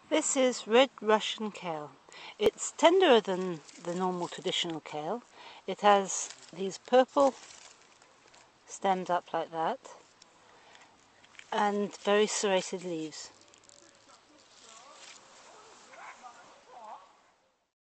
This is red Russian kale. It's tenderer than the normal traditional kale. It has these purple stems up like that and very serrated leaves.